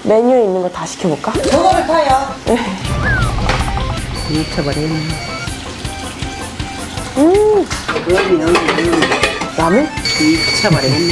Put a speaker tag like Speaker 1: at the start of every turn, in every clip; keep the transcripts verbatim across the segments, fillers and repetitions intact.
Speaker 1: 메뉴에 있는 거 다 시켜볼까?
Speaker 2: 저거를 타요.
Speaker 3: 미쳐버리네.
Speaker 1: 음.
Speaker 3: 여기, 여기, 여기.
Speaker 1: 라면?
Speaker 3: 미쳐버리겠네.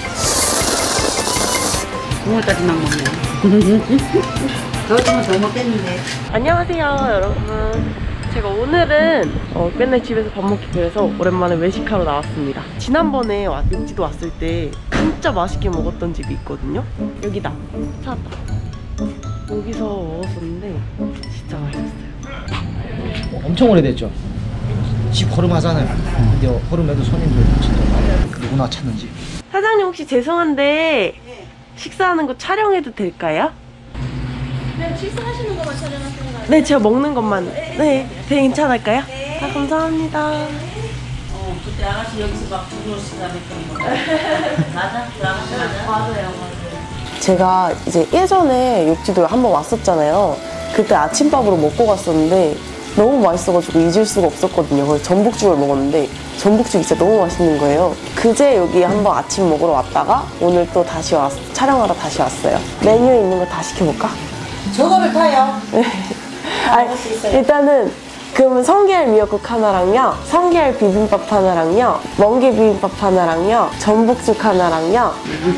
Speaker 3: 국물까지만 먹네. 더 주면 더 먹겠는데.
Speaker 1: 안녕하세요, 여러분. 제가 오늘은 어, 맨날 집에서 밥 먹기 그래서 오랜만에 외식하러 나왔습니다. 지난번에 와, 육지도 왔을 때 진짜 맛있게 먹었던 집이 있거든요. 여기다. 찾았다. 여기서 먹었었는데 진짜 맛있었어요.
Speaker 4: 엄청 오래됐죠? 집 허름하잖아요. 근데 허름해도 손님들 진짜 많아요. 누구나 찾는 집.
Speaker 1: 사장님 혹시 죄송한데 식사하는 거 촬영해도 될까요?
Speaker 5: 네, 식사하시는 것만 촬영하시는 거 아니에요?
Speaker 1: 네, 제가 먹는 것만. 네, 되게 괜찮을까요? 네. 아, 감사합니다.
Speaker 3: 어, 그때 아가씨 여기서 막 부르시다 했던 거. 맞아? 그 아가씨 맞아?
Speaker 5: 맞아요, 맞아요.
Speaker 1: 제가 이제 예전에 육지도에 한번 왔었잖아요. 그때 아침밥으로 먹고 갔었는데 너무 맛있어가지고 잊을 수가 없었거든요. 그래서 전복죽을 먹었는데 전복죽이 진짜 너무 맛있는 거예요. 그제 여기 한번 아침 먹으러 왔다가 오늘 또 다시 왔, 촬영하러 다시 왔어요. 메뉴에 있는 거 다 시켜볼까?
Speaker 2: 저거를 타요.
Speaker 1: 아니, 일단은 그러면 성게알 미역국 하나랑요, 성게알 비빔밥 하나랑요, 멍게 비빔밥 하나랑요, 전복죽 하나랑요.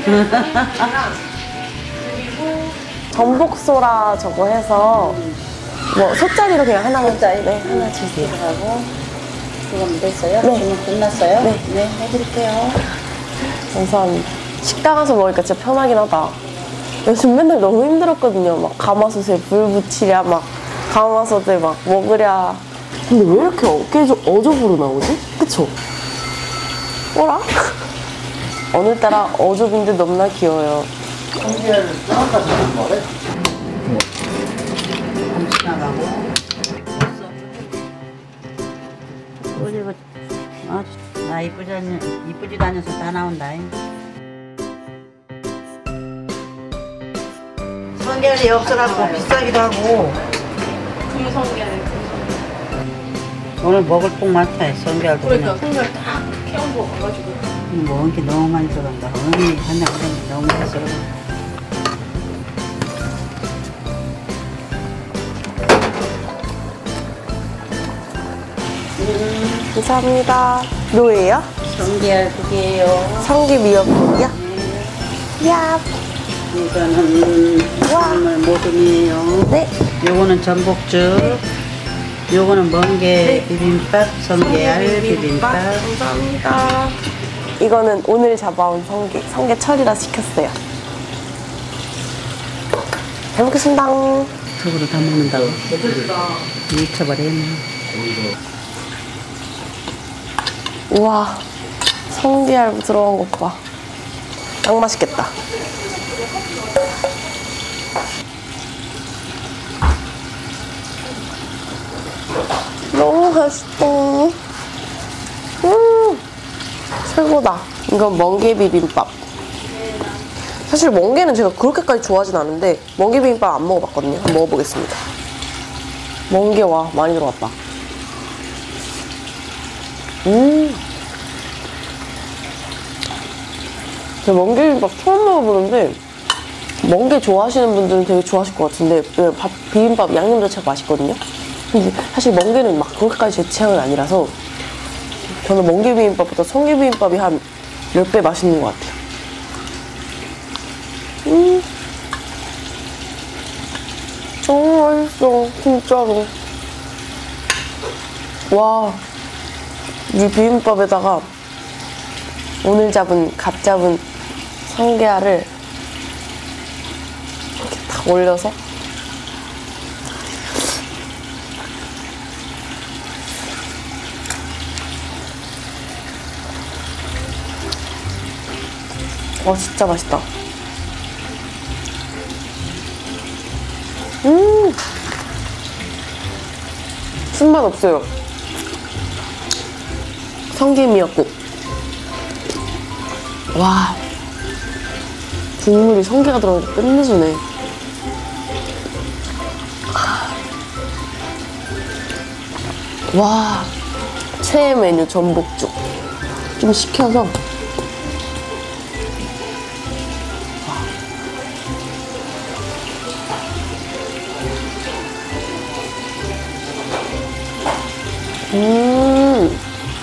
Speaker 1: 전복소라 저거 해서 뭐 소짜리로 그냥 하나만.
Speaker 3: 소짜리?
Speaker 1: 네, 하나 주세요.
Speaker 3: 하고 그건 됐어요?
Speaker 1: 네.
Speaker 3: 주문 끝났어요?
Speaker 1: 네.
Speaker 3: 네, 해드릴게요.
Speaker 1: 감사합니다. 식당 가서 먹으니까 진짜 편하긴 하다. 요즘 맨날 너무 힘들었거든요. 막 가마솥에 불 붙이랴, 막 가마솥에 막 먹으랴. 근데 왜 이렇게 어깨 어조부로 나오지? 그쵸? 뭐라? 오늘따라 어조빈들 너무나 귀여워요.
Speaker 4: 성게를 쪄서 주는 거래?
Speaker 3: 잠시 나가고. 그리고 어, 나 이쁘지 않, 이쁘지도 않아서 다 나온다. 성게알이 없어갖고 비싸기도 하고.
Speaker 5: 금성게알.
Speaker 3: 오늘 먹을 복 많다. 성게알도
Speaker 5: 그러니까
Speaker 3: 그냥.
Speaker 5: 성게알 딱 캐온 거 가가지고.
Speaker 3: 먹은 게 너무 많이 들어간다. 어머니 한장 그냥 너무 많이 들어간다.
Speaker 1: 음, 감사합니다. 뭐예요?
Speaker 3: 성게알 두 개요.
Speaker 1: 성게 미역국이요?
Speaker 3: 네.
Speaker 1: 야.
Speaker 3: 이거는 국물 모듬이에요.
Speaker 1: 네.
Speaker 3: 요거는 전복죽. 요거는 멍게 비빔밥, 성게알 비빔밥.
Speaker 1: 감사합니다. 이거는 오늘 잡아온 성게, 성게철이라 시켰어요. 잘 먹겠습니다.
Speaker 3: 저거로 다 먹는다고. 미쳐버리네.
Speaker 1: 우와, 성게알 들어간 것 봐. 딱 맛있겠다. 너무 맛있다. 음, 최고다. 이건 멍게 비빔밥. 사실 멍게는 제가 그렇게까지 좋아하진 않은데 멍게 비빔밥 안 먹어봤거든요. 한번 먹어보겠습니다. 멍게와 많이 들어갔다. 음, 제가 멍게 비빔밥 처음 먹어보는데 멍게 좋아하시는 분들은 되게 좋아하실 것 같은데 밥, 비빔밥 양념 자체가 맛있거든요. 근데 사실 멍게는 막 그렇게까지 제 취향은 아니라서 저는 멍게 비빔밥보다 성게 비빔밥이 한 몇 배 맛있는 것 같아요. 음, 너무 맛있어, 진짜로. 와, 이 비빔밥에다가 오늘 잡은, 갓 잡은 성게알을 이렇게 딱 올려서 와, 진짜 맛있다. 음, 쓴맛 없어요. 성게 미역국. 와, 국물이 성게가 들어가니까 끝내주네. 와, 최애 메뉴 전복죽. 좀 식혀서. 음.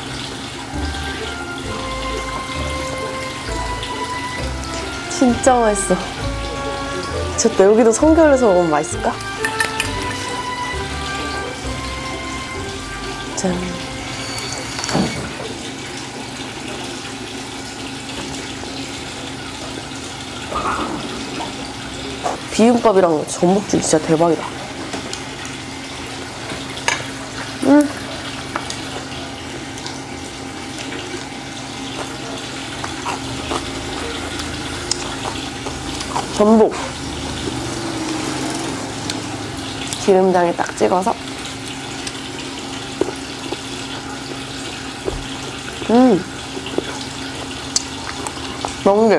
Speaker 1: 진짜 맛있어. 미쳤다. 여기도 성게올려서 먹으면 맛있을까? 짠. 비빔밥이랑 전복죽 진짜 대박이다. 음. 전복 기름장에 딱 찍어서 음 멍게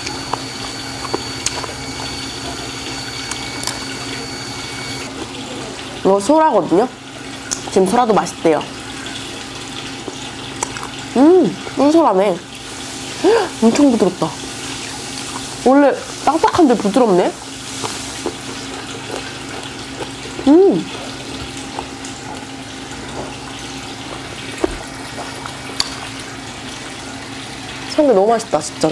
Speaker 1: 이거 소라거든요. 지금 소라도 맛있대요. 음 꿀소라네. 엄청 부드럽다. 원래 딱딱한데 부드럽네? 음! 성게 너무 맛있다, 진짜로.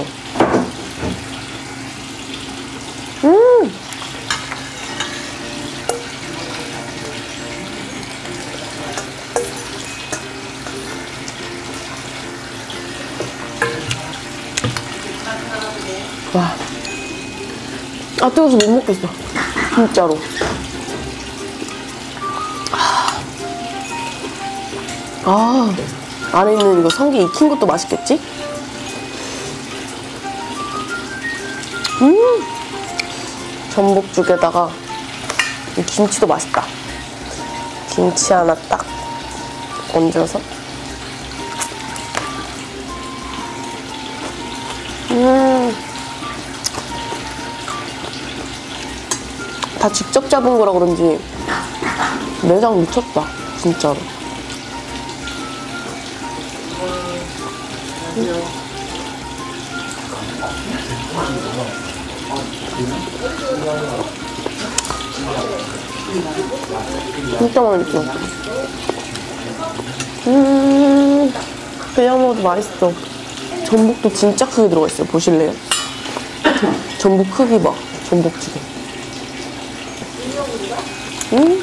Speaker 1: 음! 와. 아, 뜨거워서 못 먹겠어. 진짜로. 아, 안에 있는 이거 성게 익힌 것도 맛있겠지? 음! 전복죽에다가 이 김치도 맛있다. 김치 하나 딱 얹어서. 음. 다 직접 잡은 거라 그런지 내장 미쳤다, 진짜로. 진짜 맛있어. 음, 그냥 먹어도 맛있어. 전복도 진짜 크게 들어가 있어요. 보실래요? 전복 크기 봐. 전복죽에. 음.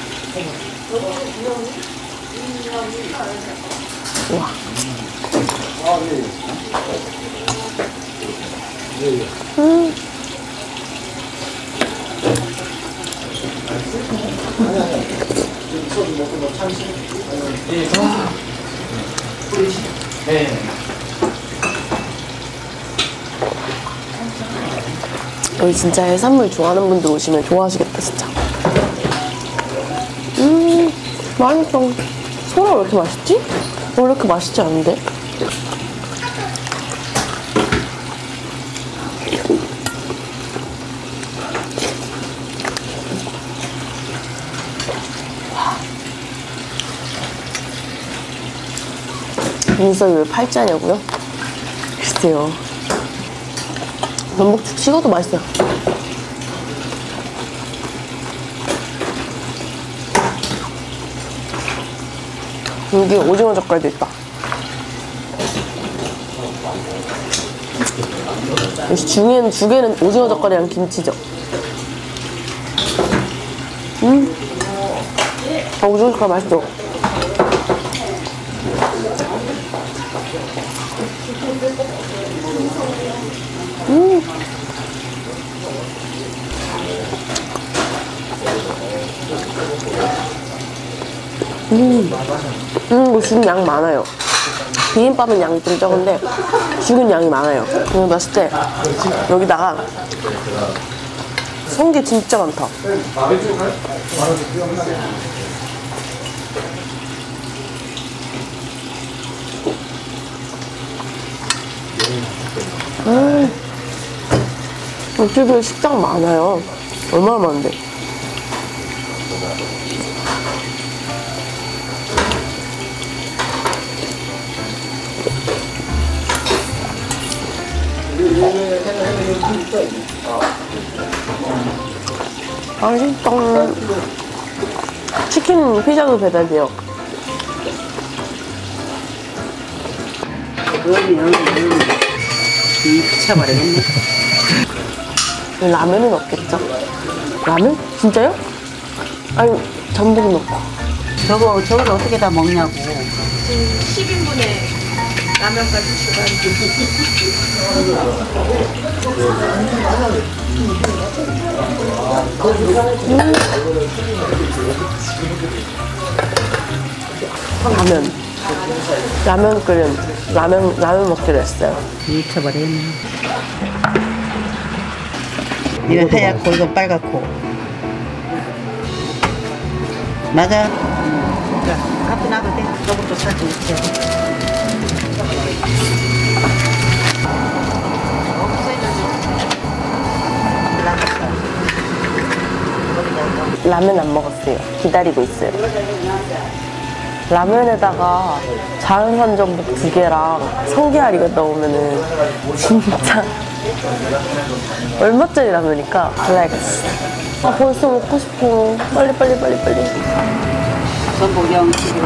Speaker 1: 와. 음. 여기 진짜 해산물 좋아하는 분들 오시면 좋아하시겠다, 진짜. 음, 맛있어. 소라 왜 이렇게 맛있지? 원래 이렇게 맛있지 않은데? 민석이 왜 팔자냐고요? 글쎄요. 전복죽 식어도 맛있어요. 여기 오징어 젓갈도 있다. 역시 중에는, 죽에는 오징어 젓갈이랑 김치죠. 음. 아, 오징어 젓갈 맛있어. 음. 음. 음, 이거 죽은 양 많아요. 비빔밥은 양이 좀 적은데 죽은 양이 많아요. 이거 봤을 때 여기다가 성게 진짜 많다. 음. 이쪽에 식당 많아요. 얼마나 많은데. 맛있다. 치킨 피자도 배달돼요.
Speaker 2: 어미, 어미, 어미. 미쳐버리겠네.
Speaker 1: 라면은 없겠죠? 라면? 진짜요? 아니 전복 넣고.
Speaker 2: 저거, 저걸 어떻게 다 먹냐고.
Speaker 5: 십 인분에 라면까지
Speaker 1: 라면. 라면 끓인 라면 라면 먹기로 했어요.
Speaker 2: 미쳐버리겠네. 이건 하얗고, 이건 빨갛고. 맞아. 자, 갖고 나도 돼. 저것도 사진 있게.
Speaker 1: 라면 안 먹었어요. 기다리고 있어요. 라면에다가 자연산 전복 두 개랑 성게알이가 넣으면은 진짜 얼마짜리 라면이니까 블랙스. 아 벌써 먹고 싶어. 빨리 빨리 빨리 빨리.
Speaker 2: 전복 영식으로.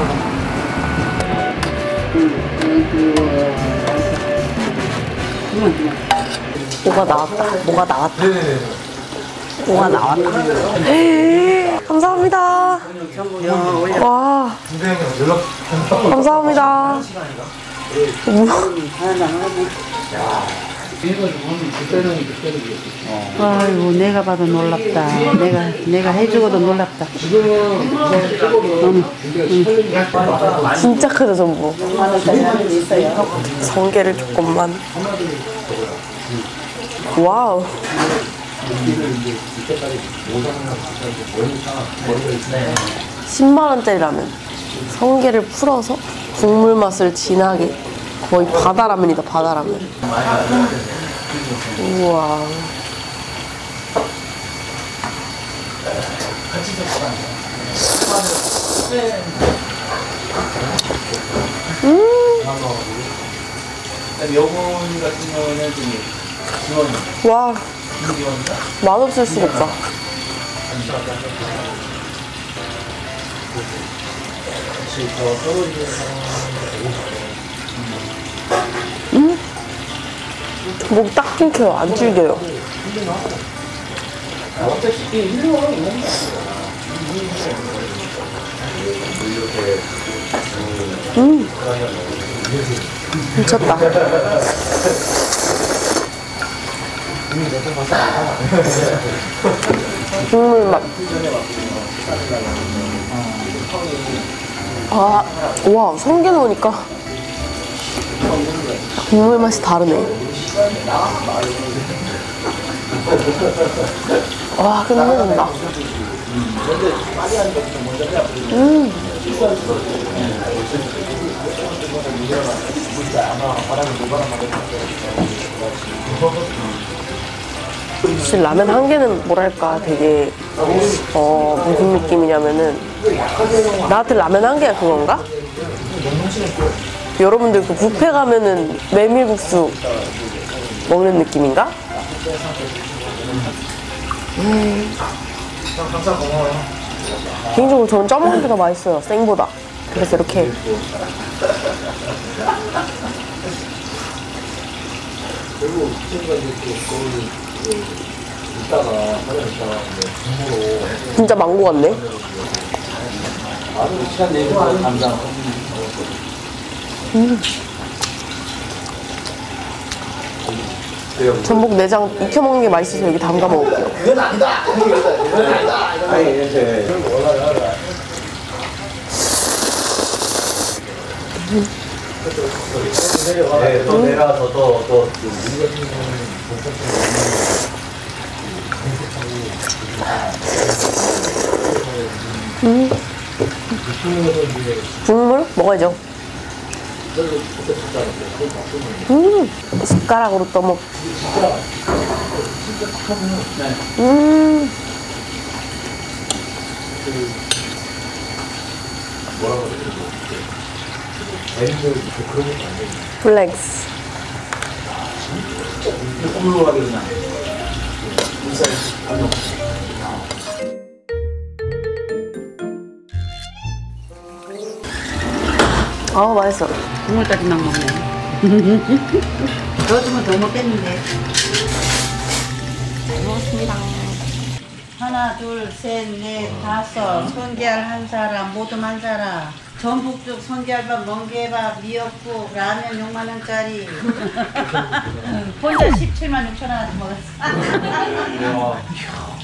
Speaker 1: 뭐가 나왔다. 뭐가 나왔다. 뭐가 나왔다. 감사합니다. 와. 감사합니다.
Speaker 2: 아이고, 내가 봐도 놀랍다. 내가, 내가 해주고도 놀랍다.
Speaker 1: 진짜 크다 전부. 성게를 조금만. 와우. 십만 원짜리 라면. 성게를 풀어서 국물 맛을 진하게. 거의 바다라면이다, 바다라면. 우와. 음.
Speaker 4: 여분 같은 경우는 좀 지원이.
Speaker 1: 와. 맛없을 수가 없다. 음? 목 딱 끊겨요. 안 질겨요. 음. 미쳤다. 국물 맛. 아, 와, 성게 넣으니까 국물 맛이 다르네. 와, 끝내준다. 음. 사실 라면 한 개는 뭐랄까 되게 어 무슨 느낌이냐면은 나한테 라면 한 개가 그건가? 여러분들 그 뷔페 가면은 메밀국수 먹는 느낌인가? 음. 개인적으로 저는 쪄먹는 게 더 맛있어요, 생보다. 그래서 이렇게 진짜 망고 같네. 음. 전복 내장 익혀 먹는 게 맛있어서 여기 담가 먹을게요.
Speaker 4: 그건 아니다. 그건 아니다. 아니 이제 네, 또 내려와서 또또
Speaker 1: 음. 국물 먹어야죠. 음, 숟가락으로 떠먹. 음. 플렉스. 아, 맛있어.
Speaker 2: 국물까지 막 먹네. 더 주면 더 먹겠는데.
Speaker 1: 잘 먹었습니다.
Speaker 3: 하나, 둘, 셋, 넷, 다섯. 성게알 한 사람, 모둠 한 사람. 전복죽, 성게알밥, 멍게밥, 미역국, 라면 육만 원짜리. 혼자 십칠만 육천 원 먹었어.